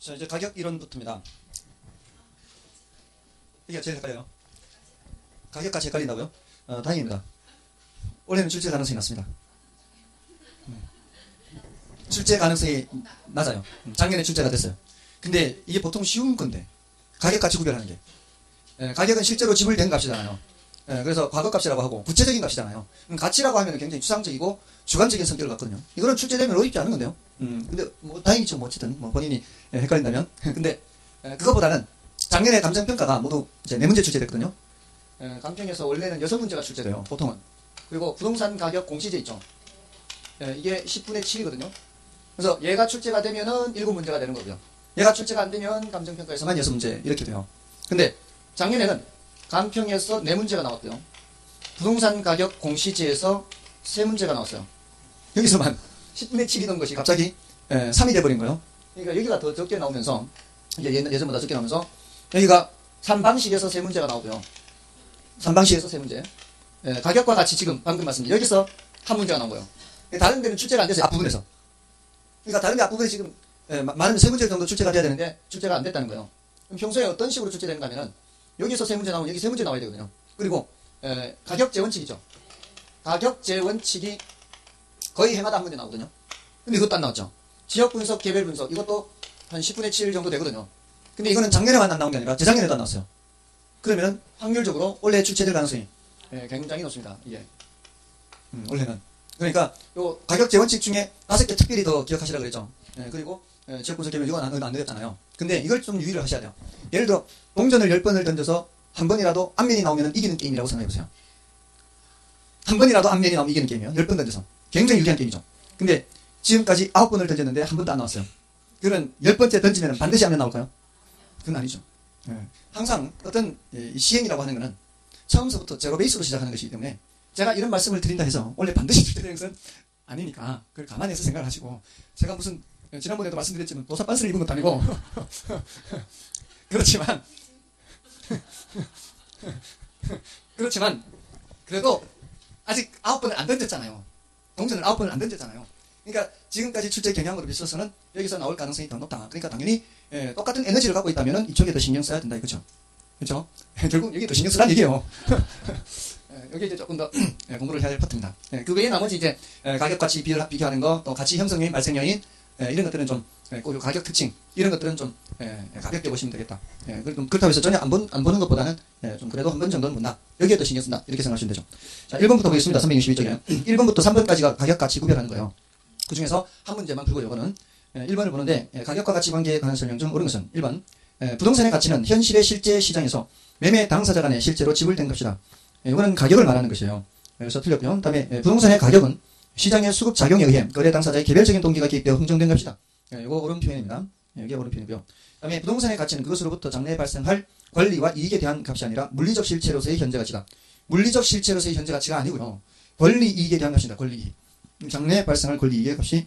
자, 이제 가격 이론부터입니다. 이게 제일 헷갈려요. 가격까지 헷갈린다고요? 다행입니다. 올해는 출제 가능성이 낮습니다. 출제 가능성이 낮아요. 작년에 출제가 됐어요. 근데 이게 보통 쉬운 건데 가격까지 구별하는 게 가격은 실제로 지불된 값이잖아요. 그래서 과거값이라고 하고 구체적인 값이잖아요. 가치라고 하면 굉장히 추상적이고 주관적인 성격을 갖거든요. 이거는 출제되면 어렵지 않은 건데요. 근데 뭐 다행이죠. 뭐 어쨌든 뭐 본인이 헷갈린다면. 근데 그것보다는 작년에 감정평가가 모두 이제 4문제 출제됐거든요. 감평에서 원래는 6문제가 출제돼요. 보통은. 그리고 부동산 가격 공시제 있죠. 이게 10분의 7이거든요. 그래서 얘가 출제가 되면은 7문제가 되는 거고요. 얘가 출제가 안 되면 감정평가에서만 6문제 이렇게 돼요. 근데 작년에는 감평에서 4문제가 나왔고요. 부동산 가격 공시지에서 3문제가 나왔어요. 여기서만 10분의 7이던 것이 갑자기 3이 돼버린 거예요. 그러니까 여기가 더 적게 나오면서 이제 예전보다 적게 나오면서 여기가 3방식에서 3문제가 나오고요. 3방식에서 3문제. 가격과 같이 지금 방금 말씀드린 여기서 한 문제가 나온 거예요. 다른 데는 출제가 안 됐어요. 앞부분에서. 그러니까 다른 데 앞부분에 지금 많으면 3문제 정도 출제가 돼야 되는데 출제가 안 됐다는 거예요. 그럼 평소에 어떤 식으로 출제되는가 하면은 여기서 3문제 나오면 여기 3문제 나와야 되거든요. 그리고 가격재원칙이죠. 가격재원칙이 거의 해마다 한 문제 나오거든요. 근데 이것도 안 나왔죠. 지역분석, 개별분석 이것도 한 10분의 7 정도 되거든요. 근데 이거는 작년에만 안 나온 게 아니라 재작년에도 안 나왔어요. 그러면 확률적으로 올해 출제될 가능성이 굉장히 높습니다. 이게 올해는. 그러니까 요 가격재원칙 중에 5개 특별히 더 기억하시라 그랬죠. 그리고 지역분석 개별 이건 안 드렸잖아요. 근데 이걸 좀 유의를 하셔야 돼요. 예를 들어 동전을 10번을 던져서 한 번이라도 앞면이 나오면 이기는 게임이라고 생각해보세요. 한 번이라도 앞면이 나오면 이기는 게임이에요. 10번 던져서. 굉장히 유리한 게임이죠. 근데 지금까지 9번을 던졌는데 한 번도 안 나왔어요. 그러면 10번째 던지면 반드시 앞면 나올까요? 그건 아니죠. 항상 어떤 시행이라고 하는 것은 처음서부터 제로 베이스로 시작하는 것이기 때문에 제가 이런 말씀을 드린다 해서 원래 반드시 출제되는 것은 아니니까 그걸 감안해서 생각을 하시고 제가 무슨 지난번에도 말씀드렸지만 노사 빤스를 입은 것도 아니고 그렇지만 그래도 아직 9번을 안 던졌잖아요. 동전을 9번을 안 던졌잖아요. 그러니까 지금까지 출제 경향으로 비춰서는 여기서 나올 가능성이 더 높다. 그러니까 당연히 똑같은 에너지를 갖고 있다면 이쪽에 더 신경 써야 된다 이거죠. 그렇죠? 결국 여기 더 신경 쓰라는 얘기예요. 여기 이제 조금 더 공부를 해야 될 파트입니다. 그 외에 나머지 이제 가격 가치 비교하는 거, 또 가치 형성 요인, 발생 요인 이런 것들은 좀 가격 특징 이런 것들은 좀 가볍게 보시면 되겠다. 그렇다고 해서 전혀 안 보는 것보다는 좀 그래도 한 번 정도는 본다. 여기에 더 신경 쓴다. 이렇게 생각하시면 되죠. 자, 1번부터 보겠습니다. 361쪽에 1번부터 3번까지가 가격 가치 구별하는 거예요. 그 중에서 한 문제만 풀고 이거는 1번을 보는데 가격과 가치 관계에 관한 설명 중 옳은 것은 1번 부동산의 가치는 현실의 실제 시장에서 매매 당사자 간에 실제로 지불된 값이다. 이거는 가격을 말하는 것이에요. 그래서 틀렸고요. 다음에 부동산의 가격은 시장의 수급 작용에 의해 거래 당사자의 개별적인 동기가 개입되어 흥정된 값이다. 이거 옳은 표현입니다. 이게 옳은 표현이고요. 다음에 부동산의 가치는 그것으로부터 장래에 발생할 권리와 이익에 대한 값이 아니라 물리적 실체로서의 현재 가치다. 물리적 실체로서의 현재 가치가 아니고요. 권리 이익에 대한 값이다. 권리 이익. 장래에 발생할 권리 이익의 값이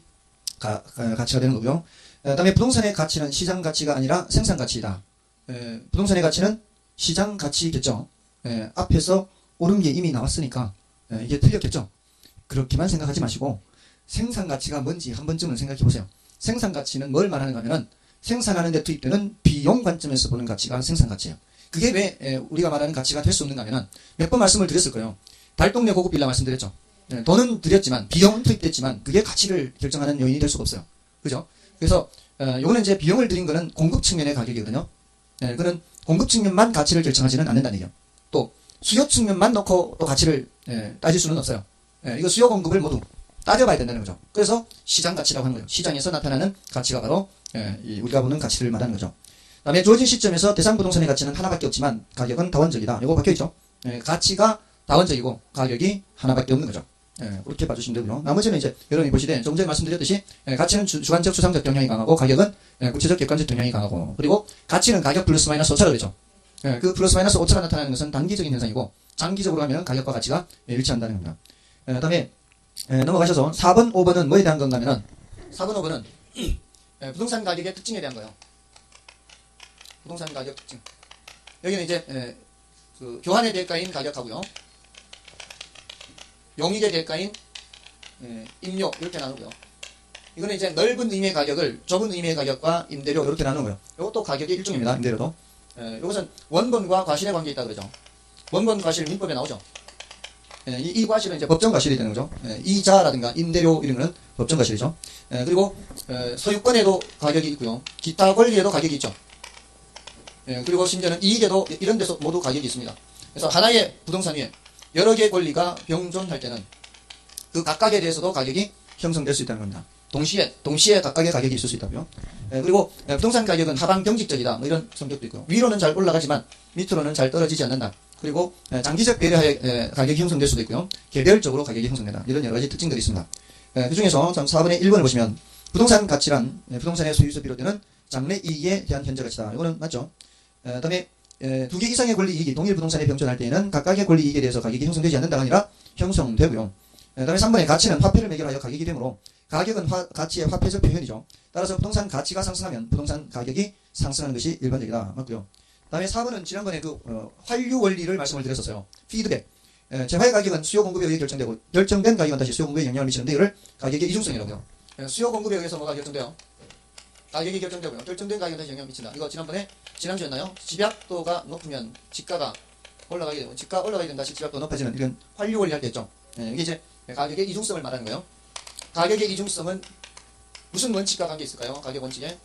가치가 되는 거고요. 다음에 부동산의 가치는 시장 가치가 아니라 생산 가치이다. 부동산의 가치는 시장 가치겠죠. 앞에서 옳은 게 이미 나왔으니까 이게 틀렸겠죠. 그렇게만 생각하지 마시고 생산 가치가 뭔지 한 번쯤은 생각해 보세요. 생산 가치는 뭘 말하는가 하면은 생산하는 데 투입되는 비용 관점에서 보는 가치가 생산 가치예요. 그게 왜 우리가 말하는 가치가 될 수 없는가 하면은 몇 번 말씀을 드렸을 거예요. 달동네 고급 빌라 말씀드렸죠. 돈은 드렸지만 비용은 투입됐지만 그게 가치를 결정하는 요인이 될 수가 없어요. 그죠? 그래서 요거는 이제 비용을 들인 거는 공급 측면의 가격이거든요. 그거는 공급 측면만 가치를 결정하지는 않는다는 얘기예요. 또 수요 측면만 놓고 또 가치를 따질 수는 없어요. 이거 수요 공급을 모두 따져봐야 된다는 거죠. 그래서 시장 가치라고 하는 거예요. 시장에서 나타나는 가치가 바로 우리가 보는 가치를 말하는 거죠. 다음에 주어진 시점에서 대상 부동산의 가치는 하나밖에 없지만 가격은 다원적이다. 이거 박혀있죠. 가치가 다원적이고 가격이 하나밖에 없는 거죠. 그렇게 봐주시면 되고요. 나머지는 이제 여러분이 보시되 조금 전에 말씀드렸듯이 가치는 주관적 추상적 경향이 강하고 가격은 구체적 객관적 경향이 강하고 그리고 가치는 가격 플러스 마이너스 오차라고 그랬죠. 그 플러스 마이너스 오차가 나타나는 것은 단기적인 현상이고 장기적으로 하면 가격과 가치가 일치한다는 겁니다. 그 다음에 넘어가셔서 4번, 5번은 뭐에 대한 건가 하면은 4번, 5번은 부동산 가격의 특징에 대한 거예요. 부동산 가격 특징. 여기는 이제 그 교환의 대가인 가격하고요. 용익의 대가인 임료 이렇게 나누고요. 이거는 이제 넓은 의미의 가격을 좁은 의미의 가격과 임대료 이렇게 나누는 거예요. 이것도 가격의 일종입니다. 임대료도. 이것은 원본과 과실의 관계에 있다 그러죠. 원본 과실 민법에 나오죠. 이 과실은 이제 법정 과실이 되는 거죠. 이자라든가 임대료 이런 거는 법정 과실이죠. 그리고 소유권에도 가격이 있고요. 기타 권리에도 가격이 있죠. 그리고 심지어는 이익에도 이런 데서 모두 가격이 있습니다. 그래서 하나의 부동산 위에 여러 개의 권리가 병존할 때는 그 각각에 대해서도 가격이 형성될 수 있다는 겁니다. 동시에 각각의 가격이 있을 수 있다고요. 그리고 부동산 가격은 하방 경직적이다. 뭐 이런 성격도 있고요. 위로는 잘 올라가지만 밑으로는 잘 떨어지지 않는다. 그리고 장기적 배려하에 가격이 형성될 수도 있고요. 개별적으로 가격이 형성된다. 이런 여러 가지 특징들이 있습니다. 그 중에서 4번의 1번을 보시면 부동산 가치란 부동산의 소유에서 비롯되는 장래 이익에 대한 현재 가치다. 이거는 맞죠. 그다음에 두 개 이상의 권리 이익이 동일 부동산에 병존할 때에는 각각의 권리 이익에 대해서 가격이 형성되지 않는다가 아니라 형성되고요. 그다음에 3번의 가치는 화폐를 매개하여 가격이 되므로 가격은 가치의 화폐적 표현이죠. 따라서 부동산 가치가 상승하면 부동산 가격이 상승하는 것이 일반적이다. 맞고요. 다음에 4번은 지난번에 환류 원리를 말씀을 드렸었어요. 피드백. 재화의 가격은 수요 공급에 의해 결정되고 결정된 가격은 다시 수요 공급에 영향을 미치는데 이를 가격의 이중성이라고요. 수요 공급에 의해서 뭐가 결정돼요? 가격이 결정되고요. 결정된 가격은 다시 영향을 미친다. 이거 지난주였나요? 집약도가 높으면 지가가 올라가게 되고 지가 올라가게 되면 다시 집약도가 높아지는 이런 환류 원리 할 때 했죠. 이게 이제 가격의 이중성을 말하는 거예요. 가격의 이중성은 무슨 원칙과 관계 있을까요? 가격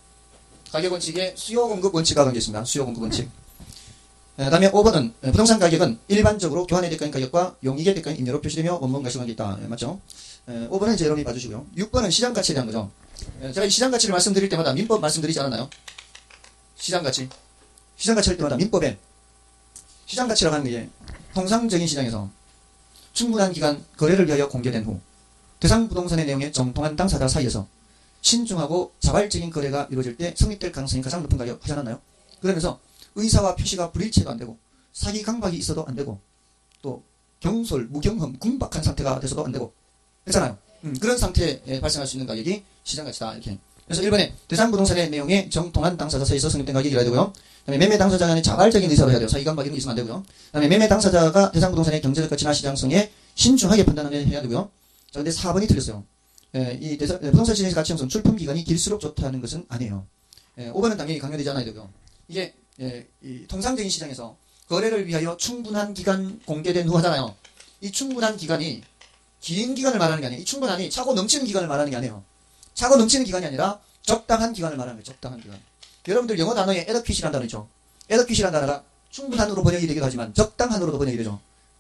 원칙에 수요 공급 원칙과 관계 있습니다. 수요 공급 원칙. 다음에 5번은 부동산 가격은 일반적으로 교환의 대가인 가격과 용익의 대가인 임대로 표시되며 원본 가치와 관계 있다. 맞죠? 5번은 이제 여러분이 봐주시고요. 6번은 시장 가치에 대한 거죠. 제가 이 시장 가치를 말씀드릴 때마다 민법 말씀드리지 않았나요? 시장 가치 할 때마다 민법에 시장 가치라고 하는 게 통상적인 시장에서 충분한 기간 거래를 위하여 공개된 후 대상 부동산의 내용에 정통한 당사자 사이에서 신중하고 자발적인 거래가 이루어질 때 성립될 가능성이 가장 높은 가격 하지 않았나요? 그러면서 의사와 표시가 불일치해도 안 되고 사기 강박이 있어도 안 되고 또 경솔, 무경험, 궁박한 상태가 돼서도 안 되고 했잖아요. 그런 상태에 발생할 수 있는 가격이 시장가치다. 이렇게. 그래서 1번에 대상 부동산의 내용에 정통한 당사자 사이에서 성립된 가격이라 되고요. 그다음에 매매 당사자 간의 자발적인 의사로 해야 돼요. 사기 강박 이런 게 있으면 안 되고요. 그다음에 매매 당사자가 대상 부동산의 경제적 가치나 시장성에 신중하게 판단해야 되고요. 자, 근데 4번이 틀렸어요. 이 부동산 시장의 가치 형성 출품 기간이 길수록 좋다는 것은 아니에요. 5번은 당연히 강요되지 않아야 되고요. 이게 이 통상적인 시장에서 거래를 위하여 충분한 기간 공개된 후 하잖아요. 이 충분한 기간이 긴 기간을 말하는 게 아니에요. 이 충분한이 차고 넘치는 기간을 말하는 게 아니에요. 차고 넘치는 기간이 아니라 적당한 기간을 말하는 거예요. 적당한 기간. 여러분들 영어 단어에 adequate이라는 단어 있죠. adequate이라는 단어가 충분한으로 번역이 되기도 하지만 적당한으로도 번역이 되죠.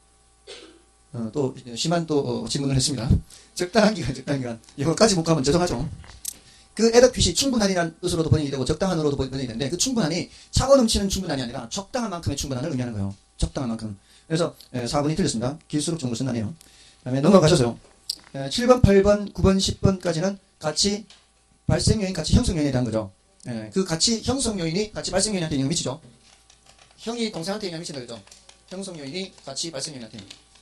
또 심한 질문을 했습니다. 적당한 기간. 이거까지 못 가면 죄송하죠. 그 adequate이 충분한이라는 뜻으로도 번역이 되고 적당한으로도 번역이 되는데 그 충분한이 차고 넘치는 충분한이 아니라 적당한 만큼의 충분한을 의미하는 거예요. 적당한 만큼. 그래서 4번이 틀렸습니다. 길수록 좋은 것은 아니에요. 그 다음에 넘어가셔서요. 7번, 8번, 9번, 10번까지는 가치 발생 요인, 가치 형성 요인에 대한 거죠. 그 가치 형성 요인이 가치 발생 요인한테 영향을 미치죠. 형이 동생한테 영향을 미친다 그죠. 형성 요인이 가치 발생 요인한테.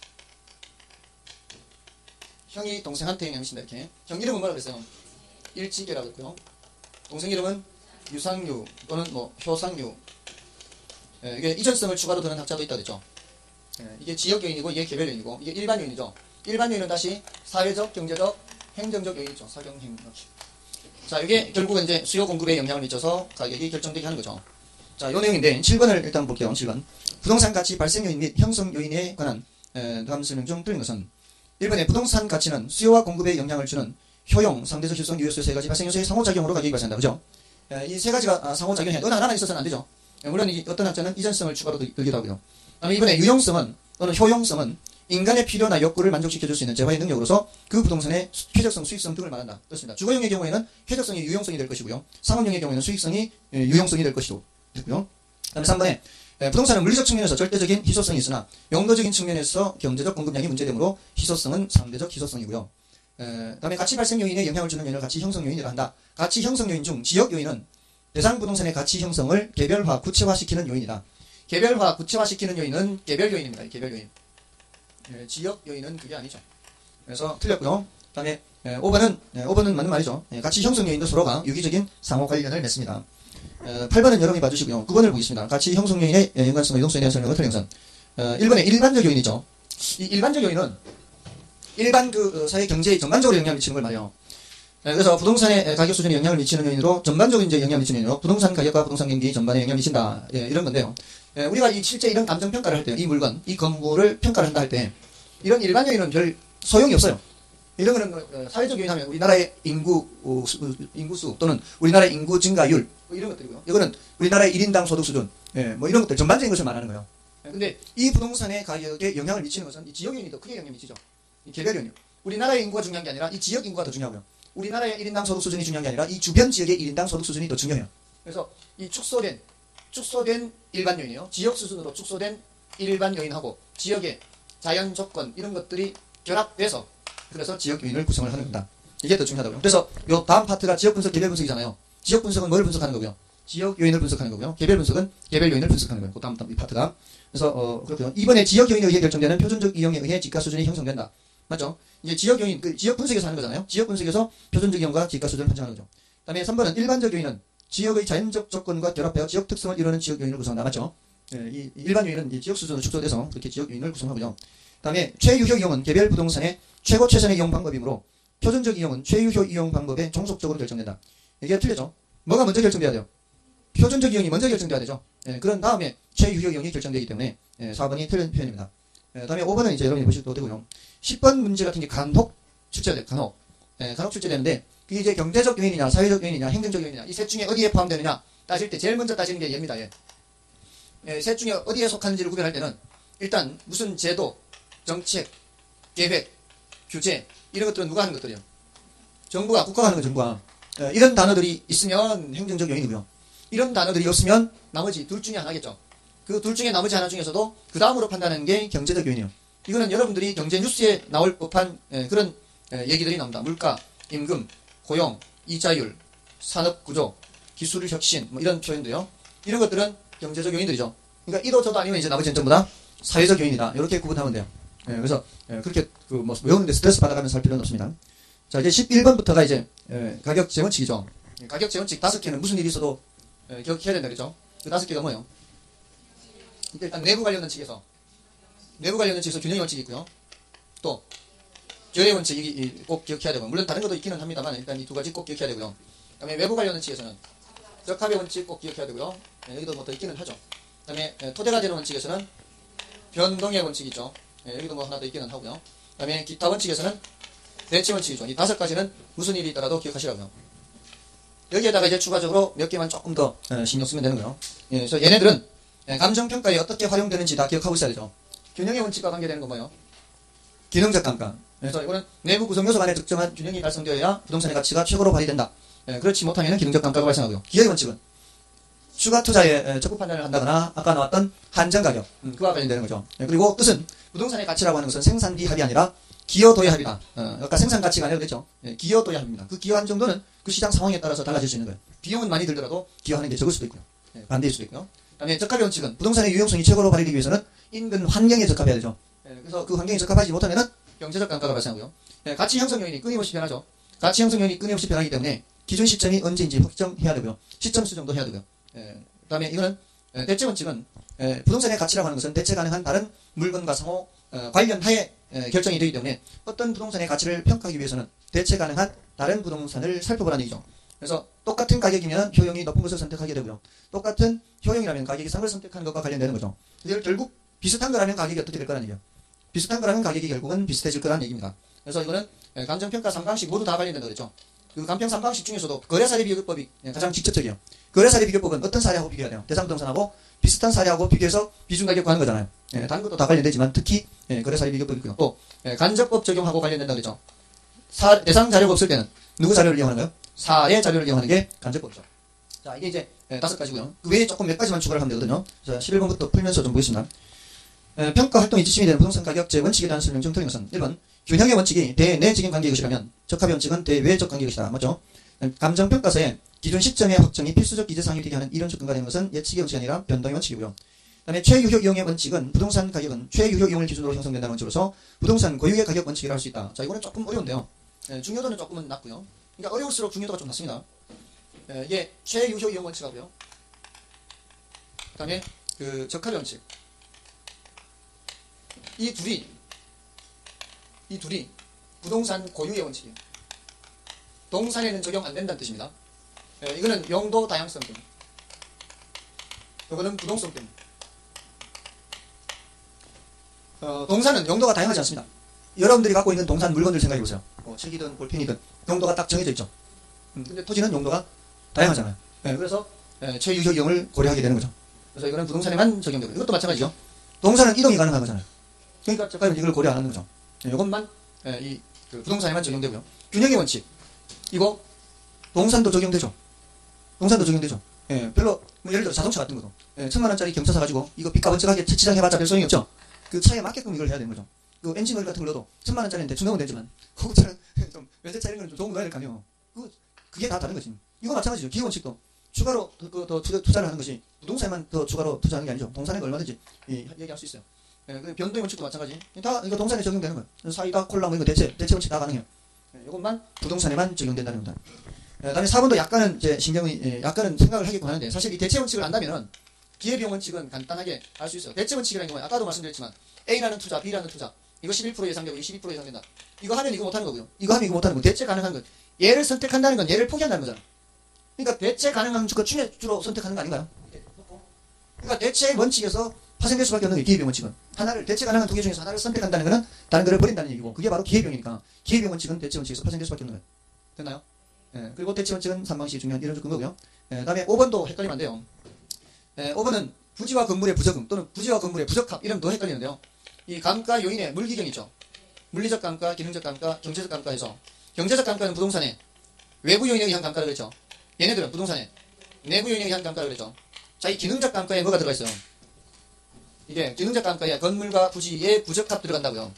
형이 동생한테 영향을 미친다 이렇게. 형 이름은 뭐라고 했어요? 일지계라고 했고요. 동생 이름은 유상유 또는 효상유. 이게 이전성을 추가로 두는 학자도 있다 그랬죠. 이게 지역 요인이고 이게 개별 요인이고 이게 일반 요인이죠. 일반 요인은 다시 사회적, 경제적, 행정적 요인이죠. 사경행. 자, 이게 결국은 이제 수요 공급에 영향을 미쳐서 가격이 결정되게 하는 거죠. 자, 요 내용인데 7번을 일단 볼게요. 7번. 부동산 가치 발생 요인 및 형성 요인에 관한 다음 설명 중 틀린 것은 1번에 부동산 가치는 수요와 공급에 영향을 주는 효용, 상대적 실성, 유효수 세 가지 발생 요소의 상호작용으로 가격이 발생한다. 그죠? 이 세 가지가 상호작용해. 어느 하나만 있어서는 안 되죠. 물론 어떤 학자는 이전성을 추가로 들기도 하고요. 다음에 이번에 유용성은 또는 효용성은 인간의 필요나 욕구를 만족시켜줄 수 있는 재화의 능력으로서 그 부동산의 쾌적성, 수익성 등을 말한다. 그렇습니다. 주거용의 경우에는 쾌적성이 유용성이 될 것이고요. 상업용의 경우에는 수익성이 유용성이 될 것이고. 됐고요. 다음에 3번에 부동산은 물리적 측면에서 절대적인 희소성이 있으나 용도적인 측면에서 경제적 공급량이 문제되므로 희소성은 상대적 희소성이고요. 다음에 가치 발생 요인에 영향을 주는 요인을 가치 형성 요인이라 한다. 가치 형성 요인 중 지역 요인은 대상 부동산의 가치 형성을 개별화, 구체화시키는 요인이다. 개별화, 구체화시키는 요인은 개별 요인입니다. 개별 요인. 지역 요인은 그게 아니죠. 그래서 틀렸고요. 다음에 5번은 맞는 말이죠. 가치 형성 요인도 서로가 유기적인 상호 관련을 맺습니다. 8번은 여러분이 봐주시고요. 9번을 보겠습니다. 가치 형성 요인의 연관성과 유동성에 대한 설명을 틀린 것은 1번의 일반적 요인이죠. 이 일반적 요인은 일반 사회 경제에 전반적으로 영향을 미치는 걸 말해요. 그래서 부동산의 가격 수준에 영향을 미치는 요인으로 전반적인 이제 영향을 미치는 요인으로 부동산 가격과 부동산 경기 전반에 영향을 미친다. 이런 건데요. 우리가 실제 이런 감정 평가를 할 때, 이 물건, 이 건물을 평가를 한다 할 때, 이런 일반 요인은 별 소용이 없어요. 이런 거는 사회적 요인 하면 우리나라의 인구수 또는 우리나라의 인구 증가율 뭐 이런 것들이고요. 이거는 우리나라의 1인당 소득 수준, 뭐 이런 것들 전반적인 것을 말하는 거예요. 근데 이 부동산의 가격에 영향을 미치는 것은 이 지역 요인이 더 크게 영향을 미치죠. 이 개별 요인이요. 우리나라의 인구가 중요한 게 아니라 이 지역 인구가 더 중요하고요. 우리나라의 1인당 소득 수준이 중요한 게 아니라 이 주변 지역의 1인당 소득 수준이 더 중요해요. 그래서 이 축소된 일반 요인이요. 지역 수준으로 축소된 일반 요인하고 지역의 자연 조건 이런 것들이 결합돼서 그래서 지역 요인을 구성을 하는 겁니다. 이게 더 중요하다고요. 그래서 요 다음 파트가 지역 분석, 개별 분석이잖아요. 지역 분석은 뭘 분석하는 거고요? 지역 요인을 분석하는 거고요. 개별 분석은 개별 요인을 분석하는 거예요. 그 다음 이 파트가. 그래서 그렇고요. 이번에 지역 요인에 의해 결정되는 표준적 이용에 의해 지가 수준이 형성된다. 맞죠? 이제 지역 요인, 지역 분석에서 하는 거잖아요. 지역 분석에서 표준적 이용과 지가 수준을 판정하는 거죠. 그 다음에 3번은 일반적 요인은 지역의 자연적 조건과 결합하여 지역 특성을 이루는 지역 요인을 구성한다. 맞죠? 이 일반 요인은 이 지역 수준으로 축소돼서 그렇게 지역 요인을 구성하고요. 그 다음에 최유효 이용은 개별 부동산의 최고 최선의 이용 방법이므로 표준적 이용은 최유효 이용 방법에 종속적으로 결정된다. 이게 틀리죠? 뭐가 먼저 결정돼야 돼요? 표준적 이용이 먼저 결정돼야 되죠. 그런 다음에 최유효 이용이 결정되기 때문에 4번이 틀린 표현입니다. 그 다음에 5번은 이제 여러분이 보셔도 되고요. 10번 문제 같은 게 간혹 출제가 돼요. 간혹 출제되는데 그게 이제 경제적 요인이냐, 사회적 요인이냐, 행정적 요인이냐 이 셋 중에 어디에 포함되느냐 따질 때 제일 먼저 따지는 게 얘입니다. 셋 중에 어디에 속하는지를 구별할 때는 일단 무슨 제도, 정책, 계획, 규제 이런 것들은 누가 하는 것들이에요? 정부가, 국가가 하는 거 정부가. 이런 단어들이 있으면 행정적 요인이고요. 이런 단어들이 없으면 나머지 둘 중에 하나겠죠. 그 둘 중에 나머지 하나 중에서도 그 다음으로 판단하는 게 경제적 요인이에요. 이거는 여러분들이 경제 뉴스에 나올 법한 그런 얘기들이 나옵니다. 물가, 임금, 고용, 이자율, 산업구조, 기술 혁신 뭐 이런 표현도요. 이런 것들은 경제적 요인들이죠. 그러니까 이도 저도 아니면 이제 나머지는 전부 다 사회적 요인이다. 이렇게 구분하면 돼요. 그래서 그렇게 뭐 외우는데 스트레스 받아가면서 할 필요는 없습니다. 자, 이제 11번부터가 이제 가격 재원칙이죠. 가격 재원칙 5개는 무슨 일이 있어도 기억해야 된다 그랬죠. 그 5개가 뭐예요? 일단 내부 관련 원칙에서 균형의 원칙이 있고요. 또 교회 원칙이 꼭 기억해야 되고 물론 다른 것도 있기는 합니다만 일단 이 두 가지 꼭 기억해야 되고요. 그 다음에 외부 관련 원칙에서는 적합의 원칙 꼭 기억해야 되고요. 여기도 뭐 더 있기는 하죠. 그 다음에 토대가 되는 원칙에서는 변동의 원칙이 있죠. 여기도 뭐 하나 더 있기는 하고요. 그 다음에 기타 원칙에서는 대체 원칙이죠. 이 5가지는 무슨 일이 있더라도 기억하시라고요. 여기에다가 이제 추가적으로 몇 개만 조금 더 신경 쓰면 되는 거예요. 그래서 얘네들은 감정평가에 어떻게 활용되는지 다 기억하고 있어야 되죠. 균형의 원칙과 관계되는 건 뭐예요? 기능적 감가. 그래서 이거는 내부 구성 요소 간의 특정한 균형이 달성되어야 부동산의 가치가 최고로 발휘된다. 그렇지 못하면 기능적 감가가 발생하고요. 기여의 원칙은 추가 투자에 적극 판단을 한다거나 아까 나왔던 한정 가격 그와 관련되는 거죠. 그리고 뜻은 부동산의 가치라고 하는 것은 생산비 합이 아니라 기여도의 합이다. 아까 생산 가치가 아니라 그랬죠. 기여도의 합입니다. 그 기여한 정도는 그 시장 상황에 따라서 달라질 수 있는 거예요. 비용은 많이 들더라도 기여하는 게 적을 수도 있고요. 반대일 수도 있고요. 그다음에 적합의 원칙은 부동산의 유용성이 최고로 발휘되기 위해서는 인근 환경에 적합해야 되죠. 그래서 그 환경에 적합하지 못하면은 경제적 감가가 발생하고요. 가치 형성 요인이 끊임없이 변하죠. 가치 형성 요인이 끊임없이 변하기 때문에 기준 시점이 언제인지 확정해야 되고요. 시점 수정도 해야 되고요. 그다음에 이거는 대체 원칙은 부동산의 가치라고 하는 것은 대체 가능한 다른 물건과 상호 관련하에 결정이 되기 때문에 어떤 부동산의 가치를 평가하기 위해서는 대체 가능한 다른 부동산을 살펴보라는 얘기죠. 그래서 똑같은 가격이면 효용이 높은 것을 선택하게 되고요. 똑같은 효용이라면 가격이 싼 걸 선택하는 것과 관련되는 거죠. 결국 비슷한 거라면 가격이 어떻게 될 거라는 얘기예요. 비슷한 거라면 가격이 결국은 비슷해질 거라는 얘기입니다. 그래서 이거는 감정평가 3방식 모두 다 관련된다고 그랬죠. 그 감평 3방식 중에서도 거래사례 비교법이 가장 직접적이에요. 거래사례 비교법은 어떤 사례하고 비교해야 돼요? 대상 부동산하고 비슷한 사례하고 비교해서 비중가격 구하는 거잖아요. 다른 것도 다 관련되지만 특히 거래사례 비교법이 있고요. 또 간접법 적용하고 관련된다고 그랬죠. 대상 자료가 없을 때는 누구 자료를 이용하는 거예요? 사례 자료를 이용하는 게 간접법이죠. 자, 이게 이제 5가지고요. 그 외에 조금 몇 가지만 추가를 하면 되거든요. 자, 11번부터 풀면서 좀 보겠습니다. 평가 활동이 지침이 되는 부동산 가격제 원칙에 대한 설명 중 틀린 것은 1번 균형의 원칙이 대내적인 관계의 것이라면 적합의 원칙은 대외적 관계의 것이다. 맞죠? 감정평가서에 기준 시점의 확정이 필수적 기재사항이 되게 하는 이런 접근가 되는 것은 예측의 원칙이 아니라 변동의 원칙이고요. 그 다음에 최유효 이용의 원칙은 부동산 가격은 최유효 이용을 기준으로 형성된다는 원칙으로서 부동산 고유의 가격 원칙이라 할 수 있다. 자, 이거는 조금 어려운데요. 중요도는 조금은 낮고요. 그러니까 어려울수록 중요도가 좀 낮습니다. 이게 최유효 이용 원칙하고요. 그 다음에 그 적합의 원칙. 이 둘이 부동산 고유의 원칙이에요. 동산에는 적용 안 된다는 뜻입니다. 예, 이거는 용도 다양성 때문에. 이거는 부동성 때문에. 동산은 용도가 다양하지 않습니다. 여러분들이 갖고 있는 동산 물건들 생각해 보세요. 책이든 볼펜이든 용도가 딱 정해져 있죠. 근데 토지는 용도가 다양하잖아요. 예, 그래서 최유효경을 고려하게 되는 거죠. 그래서 이거는 부동산에만 적용되고, 이것도 마찬가지죠. 동산은 이동이 가능한 거잖아요. 그러니까 작가는 이걸 고려 안 하는 거죠. 이것만 그 부동산에만 적용되고요. 균형의 원칙, 이거 동산도 적용되죠. 동산도 적용되죠. 예, 별로 뭐 예를 들어 자동차 같은 것도 1,000만원짜리 경차 사가지고 이거 빚값 원칙하게 채취장해봤자 별 소용이 없죠. 그 차에 맞게끔 이걸 해야 되는 거죠. 그 엔진 오일 같은 걸 넣어도 1,000만원짜리는 대충 넣으면 되지만 고급차는 좀 외제차 이런 거는 좀 좋은 거 넣어야 될 거 아니에요. 그게 다 다른 거지. 이거 마찬가지죠. 기본칙도 추가로 더 투자를 하는 것이 부동산에만 더 추가로 투자하는 게 아니죠. 동산에는 얼마든지 얘기할 수 있어요. 그 변동의 원칙도 마찬가지. 다 이거 동산에 적용되는 거예요. 사이다, 콜라 뭐 이거 대체 원칙 다 가능해요. 이것만 부동산에만 적용된다는 겁니다. 다음에 4번도 약간은 이제 약간은 생각을 하겠고 하는데, 사실 이 대체 원칙을 안다면은 기회비용 원칙은 간단하게 알 수 있어요. 대체 원칙이라는 경우에 아까도 말씀드렸지만 A라는 투자, B라는 투자, 이거 11% 예상되고 22% 예상된다. 이거 하면 이거 못하는 거고요. 이거 하면 이거 못하는 거. 대체 가능한 것. 얘를 선택한다는 건 얘를 포기한다는 거잖아. 그러니까 대체 가능한 것 중에 주로 선택하는 거 아닌가요? 그러니까 대체 원칙에서 파생될 수밖에 없는 게 기회비용 원칙은. 하나를, 대체 가능한 두 개 중에서 하나를 선택한다는 거는 다른 거를 버린다는 얘기고, 그게 바로 기회비용이니까 기회비용 원칙은 대체 원칙에서 파생될 수밖에 없는 거예요. 됐나요? 예, 그리고 대체 원칙은 3방식이 중요한 이론적 근거고요. 다음에 5번도 헷갈리면 안 돼요. 5번은 부지와 건물의 부적응 또는 부지와 건물의 부적합, 이름도 헷갈리는데요. 이 감가 요인의 물기경이 있죠. 물리적 감가, 기능적 감가, 경제적 감가에서 경제적 감가는 부동산의 외부 요인에 의한 감가를 그랬죠. 얘네들은 부동산의 내부 요인에 의한 감가를 그랬죠. 자, 이 기능적 감가에 뭐가 들어가 있어요? 이게 기능적 감가에 건물과 부지의 부적합 들어간다고요.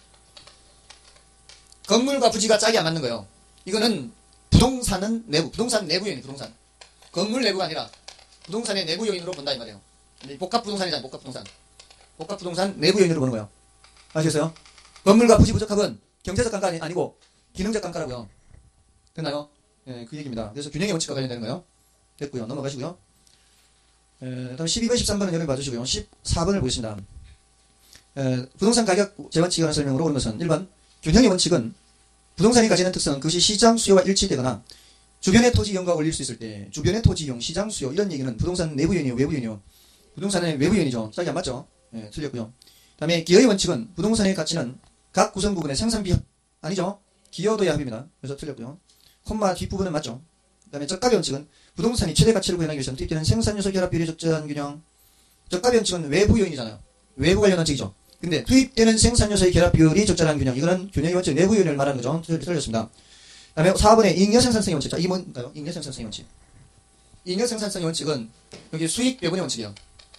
건물과 부지가 짝이 안 맞는 거예요. 이거는 부동산은 내부, 부동산 내부 요인, 부동산. 건물 내부가 아니라 부동산의 내부 요인으로 본다 이 말이에요. 복합 부동산이잖아요, 복합 부동산. 복합 부동산 내부 요인으로 보는 거예요. 아시겠어요? 건물과 부지 부적합은 경제적 감가 아니고 기능적 감가라고요. 됐나요? 예, 그 얘기입니다. 그래서 균형의 원칙과 관련되는 거예요. 됐고요. 넘어가시고요. 다음 12번, 13번은 여러분 봐주시고요. 14번을 보겠습니다. 부동산 가격 재원칙에 관한 설명으로 오는 것은 1번, 균형의 원칙은 부동산이 가지는 특성은 그것이 시장 수요와 일치되거나 주변의 토지 이용과 올릴 수 있을 때, 주변의 토지 이용, 시장 수요, 이런 얘기는 부동산 내부 요인이요, 외부 요인이요. 부동산의 외부 요인이죠. 짝이 안 맞죠? 예, 틀렸고요. 다음에 기여의 원칙은 부동산의 가치는 각 구성 부분의 생산비, 아니죠? 기여도의 합입니다. 그래서 틀렸고요. 콤마 뒷부분은 맞죠? 그 다음에 적합의 원칙은 부동산이 최대 가치를 구현하기 위해서는 투입되는 생산요소 결합 비율의 적절한 균형. 적합의 원칙은 외부 요인이잖아요. 외부 관련 원칙이죠. 근데 투입되는 생산요소의 결합 비율이 적절한 균형. 이거는 균형의 원칙, 내부 요인을 말하는 거죠. 틀렸습니다. 그 다음에 4번에 잉여 생산성의 원칙. 자, 이 뭔가요? 잉여 생산성의 원칙. 잉여 생산성의 원칙은 여기 수익 배분의 원칙이에요.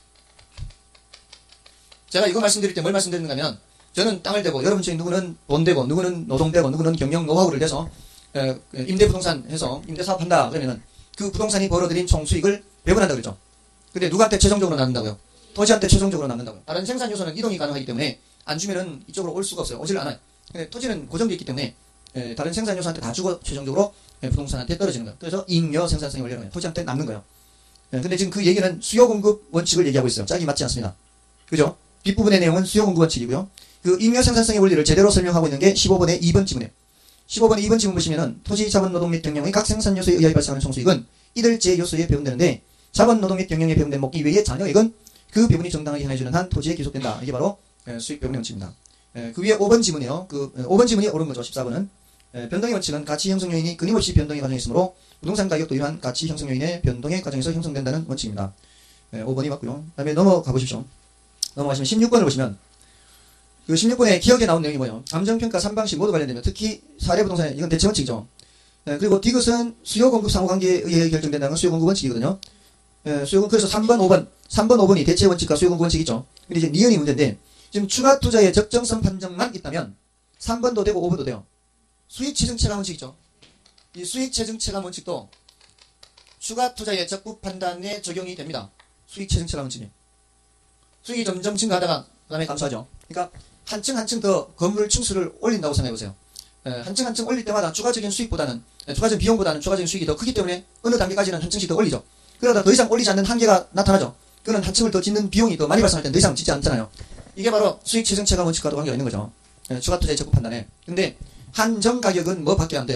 제가 이거 말씀드릴 때 뭘 말씀드리는가 하면, 저는 땅을 대고, 여러분 중에 누구는 돈 대고, 누구는 노동 대고, 누구는 경영 노하우를 대서 임대부동산 해서 임대사업 한다 그러면은 그 부동산이 벌어들인 총수익을 배분한다 그러죠. 근데 누구한테 최종적으로 나눈다고요? 토지한테 최종적으로 나눈다고요. 다른 생산 요소는 이동이 가능하기 때문에 안 주면은 이쪽으로 올 수가 없어요. 오질 않아요. 근데 토지는 고정되어 있기 때문에 다른 생산 요소한테 다 주고 최종적으로 부동산한테 떨어지는 거예요. 그래서 잉여 생산성이 원리는 거예요. 토지한테 남는 거예요. 근데 지금 그 얘기는 수요 공급 원칙을 얘기하고 있어요. 짝이 맞지 않습니다. 그죠? 뒷부분의 내용은 수요 공급 원칙이고요. 그 잉여 생산성의 원리를 제대로 설명하고 있는 게 15번의 2번 지문이에요. 15번의 2번 지문 보시면은 토지, 자본, 노동 및 경영의 각 생산 요소에 의하여 발생하는 총수익은 이들 제 요소에 배분되는데, 자본, 노동 및 경영에 배분된 목기 외의 잔여액은 그 배분이 정당하게 행해주는 한 토지에 기속된다. 이게 바로 수익 배분의 원칙입니다. 그 위에 5번 지문이에요. 그 5번 지문이 옳은 거죠. 14번은 변동의 원칙은 가치 형성 요인이 끊임없이 변동의 과정에 있으므로 부동산 가격도 이러한 가치 형성 요인의 변동의 과정에서 형성된다는 원칙입니다. 5번이 맞고요. 그 다음에 넘어가 보십시오. 넘어가시면 16번을 보시면, 그 16번에 기억에 나온 내용이 뭐예요? 감정평가 3방식 모두 관련되며 특히 사례부동산에 이건 대체원칙이죠. 그리고 디귿은 수요 공급 상호관계에 의해 결정된다는 건 수요 공급 원칙이거든요. 그래서 3번, 5번이 대체원칙과 수요 공급 원칙이죠. 근데 이제 니은이 문제인데, 지금 추가 투자의 적정성 판정만 있다면 3번도 되고 5번도 돼요. 수익 체증 체감 원칙이죠. 이 수익 체증 체감 원칙도 추가 투자의 적부 판단에 적용이 됩니다. 수익 체증 체감 원칙이. 수익이 점점 증가하다가 그 다음에 감소하죠. 그러니까 한층 한층 더 건물 층수를 올린다고 생각해보세요. 한층 한층 올릴 때마다 추가적인 수익보다는, 추가적인 비용보다는 추가적인 수익이 더 크기 때문에 어느 단계까지는 한 층씩 더 올리죠. 그러다 더 이상 올리지 않는 한계가 나타나죠. 그는 한 층을 더 짓는 비용이 더 많이 발생할 때는 더 이상 짓지 않잖아요. 이게 바로 수익 체증 체감 원칙과도 관계가 있는 거죠. 추가 투자의 적부 판단에. 근데 한정 가격은 뭐 밖에 안 돼요.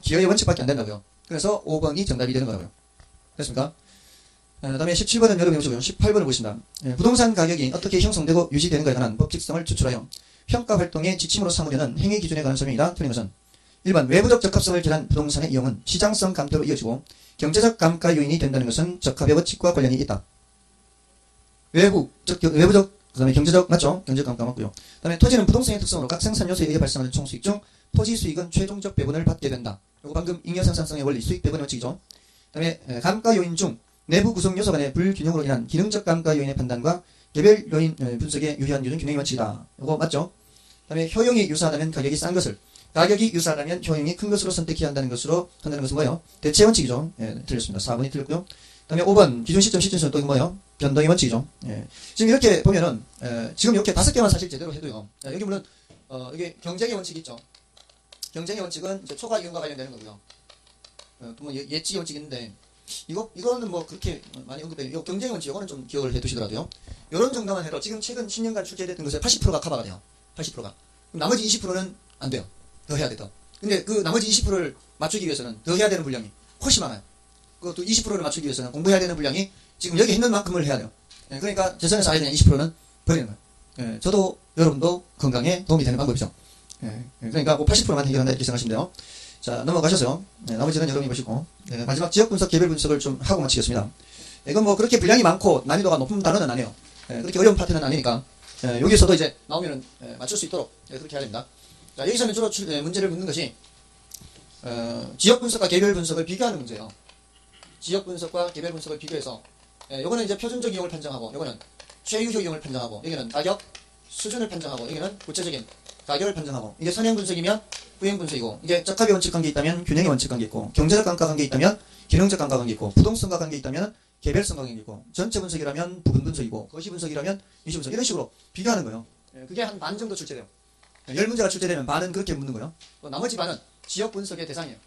기여의 원칙밖에 안 된다고요. 그래서 5번이 정답이 되는 거라고요. 됐습니까? 다음에 17번은 여러분이 보시고요. 18번을 보신다. 부동산 가격이 어떻게 형성되고 유지되는가에 관한 법칙성을 추출하여 평가 활동의 지침으로 삼으려는 행위 기준에 관한 설명이다. 틀린 것은 1번 외부적 적합성을 기한 부동산의 이용은 시장성 감퇴로 이어지고 경제적 감가 요인이 된다는 것은 적합의 원칙과 관련이 있다. 외부적, 그 다음에 경제적, 맞죠? 경제적 감가 맞고요. 그 다음에 토지는 부동산의 특성으로 각 생산 요소에 의해 발생하는 총수익 중 토지 수익은 최종적 배분을 받게 된다. 그리고 방금 잉여 생산성의 원리, 수익 배분의 원칙이죠. 그 다음에 감가 요인 중 내부 구성 요소 간의 불균형으로 인한 기능적 감가 요인의 판단과 개별 요인 분석에 유의한 기준 균형의 원칙이다. 이거 맞죠? 그 다음에 효용이 유사하다면 가격이 싼 것을, 가격이 유사하다면 효용이 큰 것으로 선택해야 한다는 것은 뭐예요? 대체 원칙이죠. 예, 틀렸습니다. 4번이 틀렸고요. 그 다음에 5번 기준 시점 시점에서 또 뭐예요? 변동의 원칙이죠. 예. 지금 이렇게 보면은 지금 이렇게 5개만 사실 제대로 해도요. 여기 물론 이게 경쟁의 원칙이 있죠. 경쟁의 원칙은 이제 초과 이윤과 관련되는 거고요. 뭐 예측의 원칙이 있는데 이거는 뭐 그렇게 많이 언급해요. 경쟁의 원칙 이거는 좀 기억을 해두시더라도요. 이런 정도만 해도 지금 최근 10년간 출제됐던 것의 80%가 커버가 돼요. 80%가. 그럼 나머지 20%는 안 돼요. 더 해야 돼, 더. 근데 그 나머지 20%를 맞추기 위해서는 더 해야 되는 분량이 훨씬 많아요. 그것도 20%를 맞추기 위해서는 공부해야 되는 분량이 지금 여기 했는 만큼을 해야 돼요. 예, 그러니까 재선에서 아예 그냥 20%는 버리는 거예요. 예, 저도 여러분도 건강에 도움이 되는 방법이죠. 예, 그러니까 뭐 80%만 해결한다 이렇게 생각하시면 돼요. 자, 넘어가셔서 나머지는 여러분이 보시고 마지막 지역 분석, 개별 분석을 좀 하고 마치겠습니다. 이건 뭐 그렇게 분량이 많고 난이도가 높은 단어는 아니에요. 그렇게 어려운 파트는 아니니까 여기서도 이제 나오면은 맞출 수 있도록 그렇게 해야 됩니다. 자, 여기서는 주로 문제를 묻는 것이 지역 분석과 개별 분석을 비교하는 문제예요. 지역 분석과 개별 분석을 비교해서 요거는 이제 표준적 이용을 판정하고 요거는 최유효 이용을 판정하고 여기는 가격 수준을 판정하고 여기는 구체적인 가격을 판정하고 이게 선행 분석이면 후행 분석이고 이게 적합의 원칙 관계 있다면 균형의 원칙 관계 있고 경제적 감가 관계 있다면 기능적 감가 관계 있고 부동성과 관계 있다면 개별성 관계 있고 전체 분석이라면 부분 분석이고 거시 분석이라면 이시 분석 이런 식으로 비교하는 거예요. 그게 한 반 정도 출제돼요. 10문제가 출제되면 반은 그렇게 묻는 거예요. 또 나머지 반은 지역 분석의 대상이에요.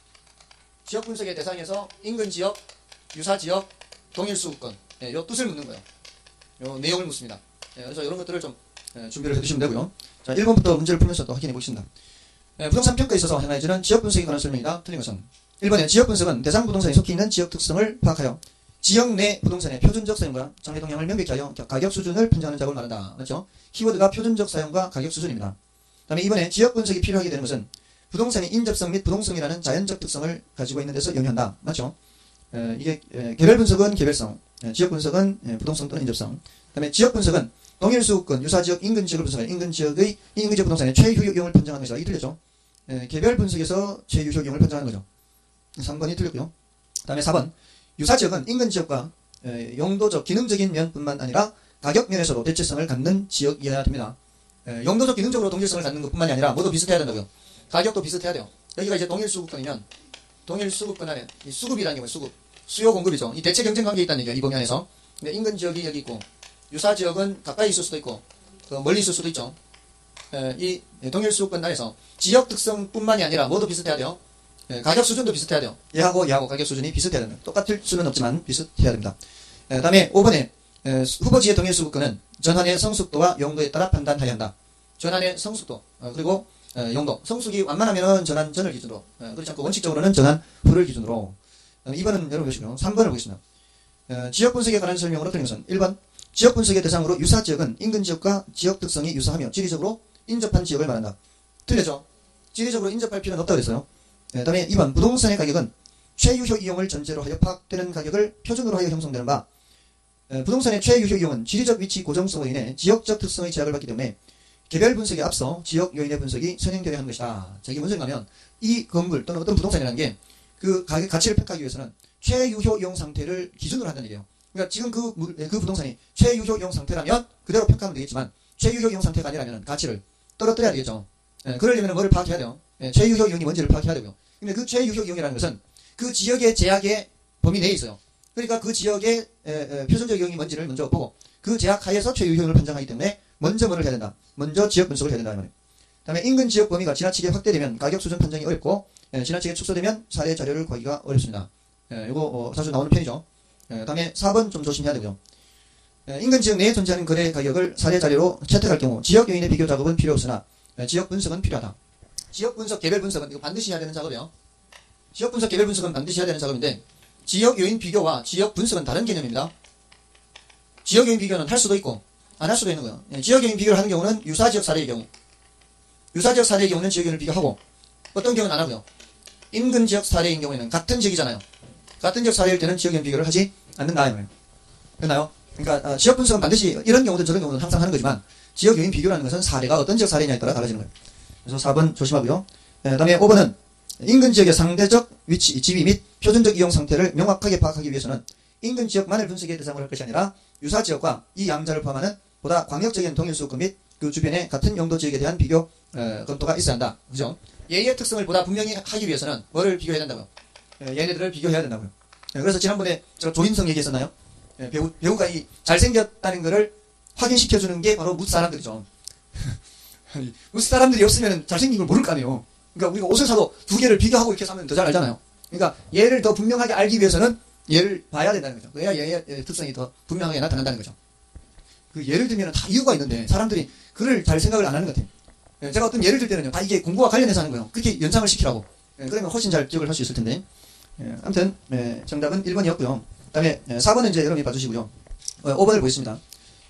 지역 분석의 대상에서 인근 지역, 유사 지역, 동일 수급권 요 뜻을 묻는 거예요. 요 내용을 묻습니다. 그래서 이런 것들을 좀 준비를 해두시면 되고요. 자, 1번부터 문제를 풀면서 또 확인해 보겠습니다. 부동산 평가에 있어서 행해지는 지역 분석에 관한 설명이다. 틀린 것은 1번에 지역 분석은 대상 부동산에 속해 있는 지역 특성을 파악하여 지역 내 부동산의 표준적 사용과 장래 동향을 명백히 하여 가격 수준을 판정하는 작업을 말한다. 맞죠? 키워드가 표준적 사용과 가격 수준입니다. 그 다음에 이번에 지역 분석이 필요하게 되는 것은 부동산의 인접성 및 부동성이라는 자연적 특성을 가지고 있는 데서 영위한다. 맞죠? 이게 개별 분석은 개별성, 지역 분석은 부동성 또는 인접성. 그 다음에 지역 분석은 동일 수급권, 유사 지역, 인근 지역을 분석하여 인근 지역 부동산의 최유효용을 판정하는 것이다. 이 틀렸죠? 개별 분석에서 최유효용을 판정하는 거죠. 3번이 틀렸고요. 그 다음에 4번. 유사 지역은 인근 지역과 용도적, 기능적인 면뿐만 아니라 가격 면에서도 대체성을 갖는 지역이어야 됩니다. 용도적, 기능적으로 동질성을 갖는 것뿐만이 아니라 모두 비슷해야 된다고요. 가격도 비슷해야 돼요. 여기가 이제 동일 수급권이면 동일 수급권 안에 이 수급이라는 게 뭐예요? 수급. 수요 공급이죠. 이 대체 경쟁 관계에 있다는 얘기예요. 이 범위 안에서. 근데 인근 지역이 여기 있고 유사 지역은 가까이 있을 수도 있고 멀리 있을 수도 있죠. 이 동일 수급권 안에서 지역 특성뿐만이 아니라 모두 비슷해야 돼요. 가격 수준도 비슷해야 돼요. 얘하고 가격 수준이 비슷해야 됩니다. 똑같을 수는 없지만 비슷해야 됩니다. 다음에 5번에 후보지의 동일 수급권은 전환의 성숙도와 용도에 따라 판단하여야 한다. 전환의 성숙도 그리고 용도. 성숙이 완만하면은 전환 전을 기준으로 그렇지 않고 원칙적으로는 전환 후를 기준으로 2번은 여러분 보시면 3번을 보겠습니다. 지역 분석에 관한 설명으로 드린 것은 1번 지역 분석의 대상으로 유사 지역은 인근 지역과 지역 특성이 유사하며 지리적으로 인접한 지역을 말한다. 틀렸죠? 지리적으로 인접할 필요는 없다고 그랬어요. 다음에 2번 부동산의 가격은 최유효 이용을 전제로 하여 파악되는 가격을 표준으로 하여 형성되는 바 부동산의 최유효 이용은 지리적 위치 고정성으로 인해 지역적 특성의 제약을 받기 때문에 개별 분석에 앞서 지역 요인의 분석이 선행되어야 하는 것이다. 자, 이게 무슨 말이냐면 이 건물 또는 어떤 부동산이라는 게 그 가격 가치를 평가하기 위해서는 최유효 이용 상태를 기준으로 한다는 얘기예요. 그러니까 지금 그 부동산이 최유효 이용 상태라면 그대로 평가하면 되겠지만 최유효 이용 상태가 아니라면 가치를 떨어뜨려야 되겠죠. 그러려면 뭐를 파악해야 돼요? 최유효 이용이 뭔지를 파악해야 되고요. 근데 그 최유효 이용이라는 것은 그 지역의 제약의 범위 내에 있어요. 그러니까 그 지역의 표준적 이용이 뭔지를 먼저 보고 그 제약 하에서 최유효 이용을 판정하기 때문에 먼저 뭐를 해야 된다? 먼저 지역 분석을 해야 된다. 말이에요. 다음에 인근 지역 범위가 지나치게 확대되면 가격 수준 판정이 어렵고 지나치게 축소되면 사례 자료를 구하기가 어렵습니다. 이거 자주 나오는 편이죠. 다음에 4번 좀 조심해야 되고요. 인근 지역 내에 존재하는 거래 가격을 사례 자료로 채택할 경우 지역 요인의 비교 작업은 필요 없으나 지역 분석은 필요하다. 지역 분석, 개별 분석은 이거 반드시 해야 되는 작업이에요. 지역 분석, 개별 분석은 반드시 해야 되는 작업인데 지역 요인 비교와 지역 분석은 다른 개념입니다. 지역 요인 비교는 할 수도 있고 안 할 수도 있는 거예요. 예, 지역 요인 비교를 하는 경우는 유사 지역 사례의 경우, 유사 지역 사례의 경우는 지역 요인을 비교하고 어떤 경우는 안 하고요. 인근 지역 사례인 경우에는 같은 지역이잖아요. 같은 지역 사례일 때는 지역 요인 비교를 하지 않는다 이 말이에요. 됐나요? 그러니까 지역 분석은 반드시 이런 경우든 저런 경우든 항상 하는 거지만 지역 요인 비교라는 것은 사례가 어떤 지역 사례냐에 따라 달라지는 거예요. 그래서 4번 조심하고요. 다음에 5번은 인근 지역의 상대적 위치, 지위 및 표준적 이용 상태를 명확하게 파악하기 위해서는 인근 지역만을 분석의 대상으로 할 것이 아니라 유사 지역과 이 양자를 포함하는 보다 광역적인 동일 수급 및 그 주변의 같은 용도 지역에 대한 비교 검토가 있어야 한다. 그죠? 얘의 특성을 보다 분명히 하기 위해서는 뭐를 비교해야 된다고요? 얘네들을 비교해야 된다고요. 그래서 지난번에 제가 조인성 얘기했었나요? 배우가 이 잘생겼다는 거를 확인시켜주는 게 바로 무스 사람들이죠. 무스 사람들이 없으면 잘생긴 걸 모를 거 아니에요. 그러니까 우리가 옷을 사도 두 개를 비교하고 이렇게 사면 더 잘 알잖아요. 그러니까 얘를 더 분명하게 알기 위해서는 얘를 봐야 된다는 거죠. 그래야 얘의 특성이 더 분명하게 나타난다는 거죠. 그 예를 들면 다 이유가 있는데 사람들이 그를 잘 생각을 안 하는 것 같아요. 제가 어떤 예를 들 때는요, 다 이게 공부와 관련해서 하는 거예요. 그렇게 연상을 시키라고. 그러면 훨씬 잘 기억을 할 수 있을 텐데. 아무튼 정답은 1번이었고요. 그 다음에 4번은 이제 여러분이 봐주시고요. 5번을 보겠습니다.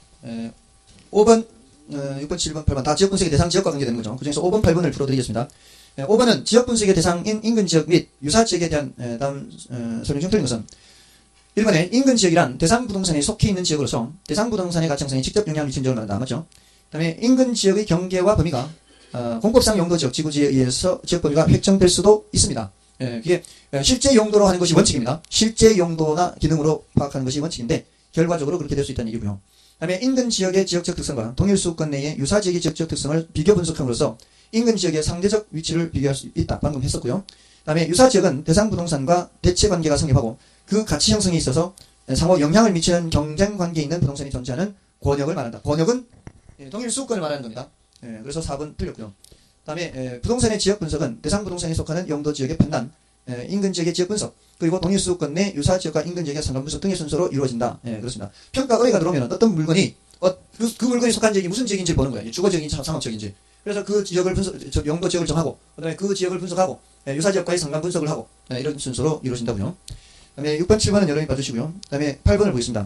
5번, 6번, 7번, 8번 다 지역 분석의 대상 지역과 관계되는 거죠. 그 중에서 5번, 8번을 풀어드리겠습니다. 5번은 지역 분석의 대상인 인근 지역 및 유사 지역에 대한 다음 설명 중 틀린 것은 1번에 인근 지역이란 대상 부동산에 속해 있는 지역으로서 대상 부동산의 가치형성에 직접 영향을 미치는 지역을 말한다. 맞죠? 그 다음에 인근 지역의 경계와 범위가 공법상 용도 지역, 지구지에 의해서 지역 범위가 획정될 수도 있습니다. 그게 실제 용도로 하는 것이 원칙입니다. 실제 용도나 기능으로 파악하는 것이 원칙인데 결과적으로 그렇게 될 수 있다는 얘기고요. 그 다음에 인근 지역의 지역적 특성과 동일수권 내의 유사 지역의 지역적 특성을 비교 분석함으로써 인근 지역의 상대적 위치를 비교할 수 있다. 방금 했었고요. 그 다음에 유사 지역은 대상 부동산과 대체 관계가 성립하고 그 가치 형성에 있어서 상호 영향을 미치는 경쟁 관계에 있는 부동산이 존재하는 권역을 말한다. 권역은 동일 수권을 말하는 겁니다. 그래서 4번 틀렸고요. 그 다음에 부동산의 지역 분석은 대상 부동산에 속하는 용도 지역의 판단, 인근 지역의 지역 분석, 그리고 동일 수권 내 유사 지역과 인근 지역의 상관 분석 등의 순서로 이루어진다. 그렇습니다. 평가 의뢰가 들어오면 어떤 물건이 그 물건이 속한 지역이 무슨 지역인지 보는 거예요. 주거 지역인지 상업 지역인지. 그래서 그 지역을 용도 지역을 정하고, 그 다음에 그 지역을 분석하고, 유사 지역과의 상관 분석을 하고, 이런 순서로 이루어진다고요. 그 다음에 6번, 7번은 여러분이 봐주시고요. 그 다음에 8번을 보겠습니다.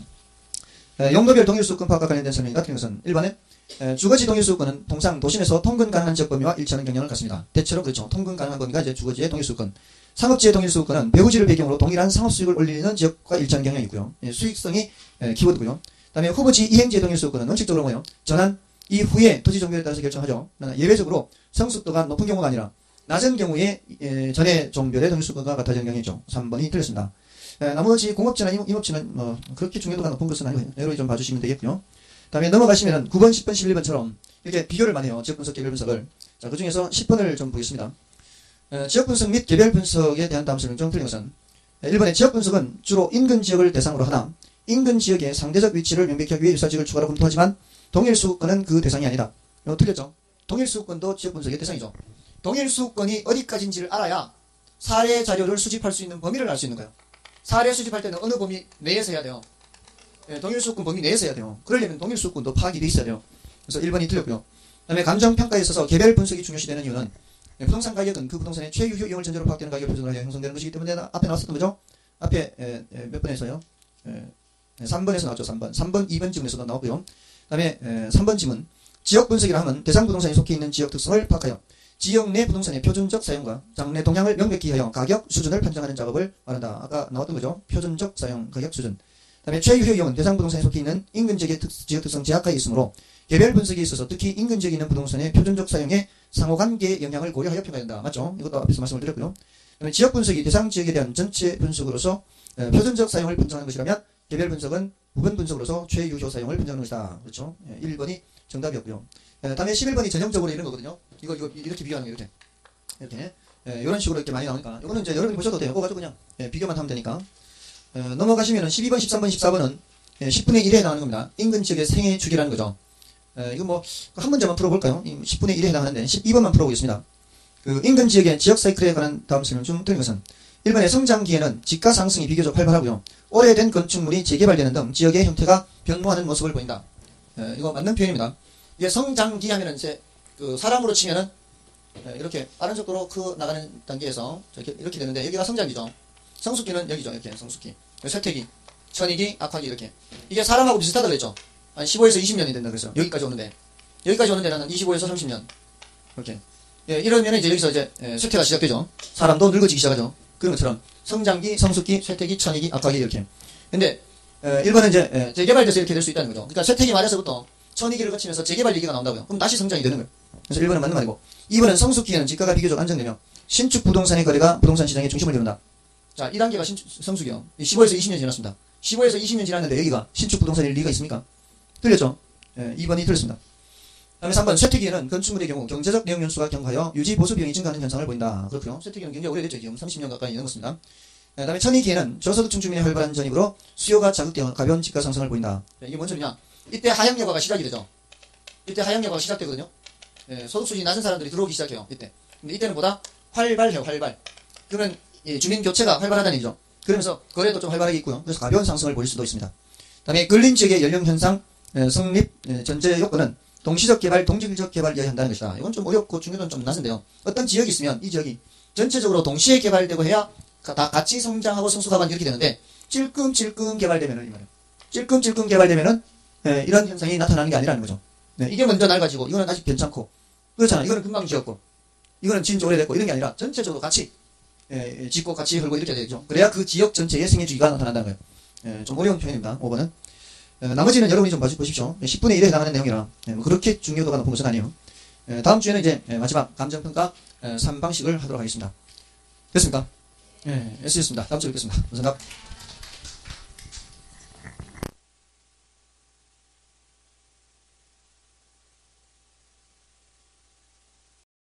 용도별 동일수권 파악과 관련된 설명이다. 틀린 것은 1번에 주거지 동일수권은 통상 도심에서 통근 가능한 지역 범위와 일치하는 경향을 갖습니다. 대체로 그렇죠. 통근 가능한 범위가 이제 주거지의 동일수권. 상업지의 동일수권은 배후지를 배경으로 동일한 상업수익을 올리는 지역과 일치하는 경향이 있고요. 수익성이 키워드고요. 그 다음에 후보지 이행지의 동일수권은 원칙적으로 뭐예요? 전환 이후에 토지 종별에 따라서 결정하죠. 예외적으로 성숙도가 높은 경우가 아니라 낮은 경우에 전에 종별의 동일수권과 같아지는 경향이죠. 3번이 틀렸습니다. 나머지 공업지나 임업지는 그렇게 중요도가 높은 것은 아니고 여러분이 좀 봐주시면 되겠고요. 다음에 넘어가시면 9번, 10번, 11번처럼 이렇게 비교를 많이 해요. 지역 분석, 개별 분석을. 자, 그 중에서 10번을 좀 보겠습니다. 지역 분석 및 개별 분석에 대한 다음 설명 중 틀린 것은 1번에 지역 분석은 주로 인근 지역을 대상으로 하나 인근 지역의 상대적 위치를 명백히 하기 위해 유사 지역을 추가로 검토하지만 동일 수권은 그 대상이 아니다. 이거 틀렸죠? 동일 수권도 지역 분석의 대상이죠. 동일 수권이 어디까지인지를 알아야 사례 자료를 수집할 수 있는 범위를 알 수 있는 거예요. 사례 수집할 때는 어느 범위 내에서 해야 돼요. 동일수권 범위 내에서 해야 돼요. 그러려면 동일수권도 파악이 돼 있어야 돼요. 그래서 1번이 틀렸고요. 그 다음에 감정평가에 있어서 개별 분석이 중요시되는 이유는 부동산 가격은 그 부동산의 최유효 이용을 전제로 파악되는 가격을 표준으로 하여 형성되는 것이기 때문에 앞에 나왔었던 거죠. 앞에 몇 번에서요? 3번에서 나왔죠. 3번. 3번, 2번 지문에서도 나왔고요. 그 다음에 3번 지문. 지역 분석이라 하면 대상 부동산에 속해 있는 지역 특성을 파악하여 지역 내 부동산의 표준적 사용과 장래 동향을 명백히 하여 가격 수준을 판정하는 작업을 말한다. 아까 나왔던 거죠. 표준적 사용, 가격 수준. 그 다음에 최유효 이용은 대상 부동산에 속해 있는 인근 지역의 지역 특성 제약하에 있으므로 개별 분석에 있어서 특히 인근 지역에 있는 부동산의 표준적 사용에 상호관계의 영향을 고려하여 평가된다. 맞죠? 이것도 앞에서 말씀을 드렸고요. 그다음에 지역 분석이 대상 지역에 대한 전체 분석으로서 표준적 사용을 판정하는 것이라면 개별 분석은 부분 분석으로서 최유효 사용을 판정하는 것이다. 그렇죠? 1번이 정답이었고요. 다음에 11번이 전형적으로 이런 거거든요. 이거 이렇게 비교하는 거 이렇게 이런 식으로 이렇게 많이 나오니까 이거는 이제 여러분이 보셔도 돼요. 이거 가지고 그냥 비교만 하면 되니까. 넘어가시면은 12번, 13번, 14번은 10분의 1에 해당하는 겁니다. 인근 지역의 생애 주기라는 거죠. 이거 뭐 한 문제만 풀어볼까요? 10분의 1에 해당하는데 12번만 풀어보겠습니다. 그 인근 지역의 지역 사이클에 관한 다음 설명 중 틀린 것은 1번의 성장기에는 집가 상승이 비교적 활발하고요. 오래된 건축물이 재개발되는 등 지역의 형태가 변모하는 모습을 보인다. 이거 맞는 표현입니다. 이게 성장기 하면은 이제 그 사람으로 치면은 이렇게 빠른 속도로 커 나가는 단계에서 이렇게 되는데 여기가 성장기죠. 성숙기는 여기죠. 이렇게 성숙기. 쇠퇴기, 천이기, 악화기 이렇게. 이게 사람하고 비슷하다고 그랬죠. 한 15에서 20년이 된다 그래서 여기까지 오는데 여기까지 오는 데는 25에서 30년. 이렇게. 이러면 이제 여기서 이제 쇠퇴가 시작되죠. 사람도 늙어지기 시작하죠. 그런 것처럼 성장기, 성숙기, 쇠퇴기, 천이기, 악화기 이렇게. 근데 1번은 이제 재개발돼서 이렇게 될 수 있다는 거죠. 그러니까 쇠퇴기 말에서부터 천이기를 거치면서 재개발 얘기가 나온다고요. 그럼 다시 성장이 되는 거예요. 그래서 1번은 맞는 말이고 2번은 성숙기에는 지가가 비교적 안정되며 신축 부동산의 거래가 부동산 시장의 중심을 이룬다. 자, 2단계가 성숙이요. 15에서 20년 지났습니다. 15에서 20년 지났는데 여기가 신축 부동산일 리가 있습니까? 틀렸죠? 2번이 틀렸습니다. 다음에 3번 쇠퇴기에는 건축물의 경우 경제적 내용 연수가 경하여 유지 보수 비용이 증가하는 현상을 보인다. 그렇고요. 쇠퇴기는 굉장히 오래됐죠. 지금 30년 가까이 넘었습니다. 다음에 천이기에는 저소득층 주민의 활발한 전입으로 수요가 자극되어 가벼운 지가 상승을 보인다. 이게 뭔 소리냐? 이때 하향여가가 시작이 되죠. 이때 하향여가가 시작되거든요. 소득 수준이 낮은 사람들이 들어오기 시작해요. 이때. 근데 이때는 보다 활발해요. 활발. 그러면 주민 교체가 활발하다는 얘기죠. 그러면서 거래도 좀 활발하게 있고요. 그래서 가벼운 상승을 보일 수도 있습니다. 다음에 근린 지역의 연령 현상 성립 전제 요건은 동시적 개발, 동질적 개발을 이야기한다는 것이다. 이건 좀 어렵고 중요도는 좀 낮은데요. 어떤 지역이 있으면 이 지역이 전체적으로 동시에 개발되고 해야 다 같이 성장하고 성숙하고 이렇게 되는데 찔끔찔끔 개발되면은 이 말이에요. 찔끔찔끔 개발되면은 이런 현상이 나타나는 게 아니라는 거죠. 이게 먼저 낡아지고 이거는 아직 괜찮고 그렇잖아. 이거는 금방 지었고 이거는 진지 오래됐고 이런 게 아니라 전체적으로 같이 짓고 같이 헐고 이렇게 되죠. 그래야 그 지역 전체의 생애주기가 나타난다는 거예요. 좀 어려운 표현입니다. 5번은. 나머지는 여러분이 좀 보십시오. 10분의 1에 해당하는 내용이라 뭐 그렇게 중요도가 높은 것은 아니에요. 다음 주에는 이제 마지막 감정평가 3방식을 하도록 하겠습니다. 됐습니까? S였습니다. 다음 주에 뵙겠습니다. 감사합니다.